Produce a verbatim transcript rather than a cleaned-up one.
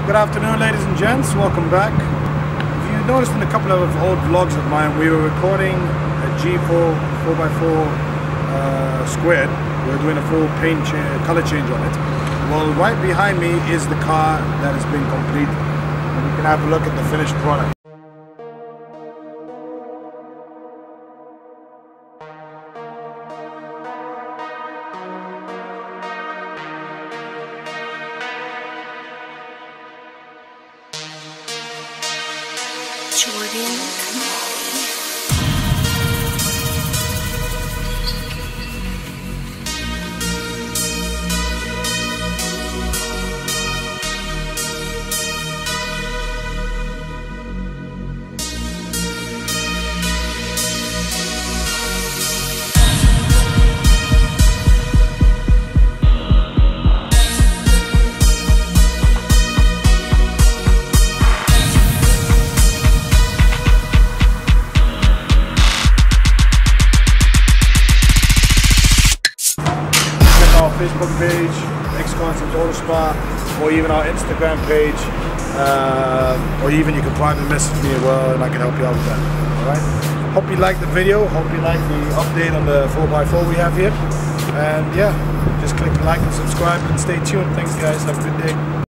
Good afternoon, ladies and gents, welcome back. If you noticed in a couple of old vlogs of mine, we were recording a G four four by four uh, Squid. We were doing a full paint cha color change on it. Well, right behind me is the car that has been completed. And we can have a look at the finished product. Jordan Kamali. Facebook page, X Concepts Auto Spa, or even our Instagram page, uh, or even you can private message me as well and I can help you out with that. Alright? Hope you liked the video, hope you liked the update on the four by four we have here. And yeah, just click like and subscribe and stay tuned. Thanks guys, have a good day.